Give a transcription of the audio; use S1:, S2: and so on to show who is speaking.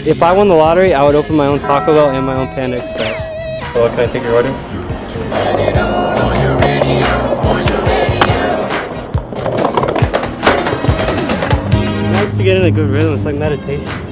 S1: If I won the lottery, I would open my own Taco Bell and my own Panda Express.
S2: So can I take your order?
S1: Nice to get in a good rhythm. It's like meditation.